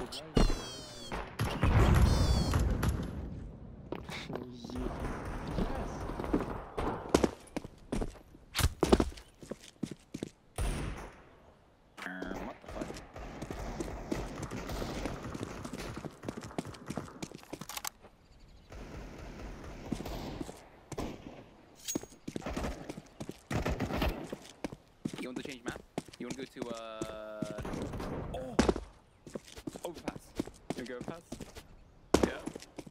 You want to change map? You want to go to oh! Overpass. You want to go overpass? Yeah.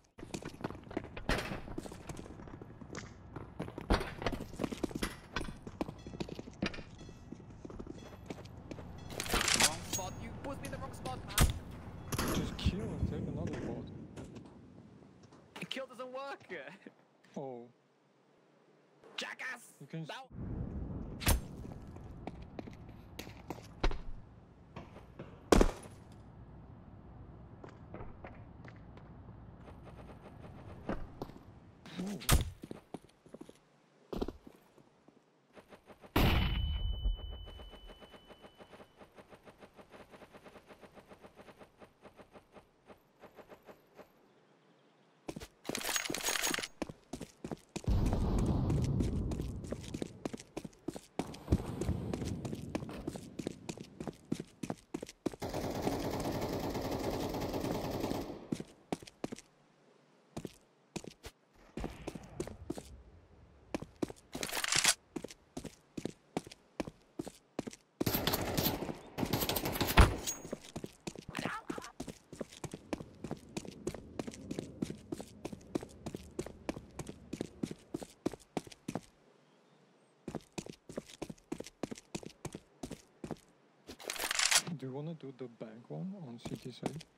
Wrong spot. You pushed me in the wrong spot, man. Just kill and take another bot. Kill doesn't work. Oh. Jackass! You can. Now. Ooh. Do you want to do the bank one on CT side?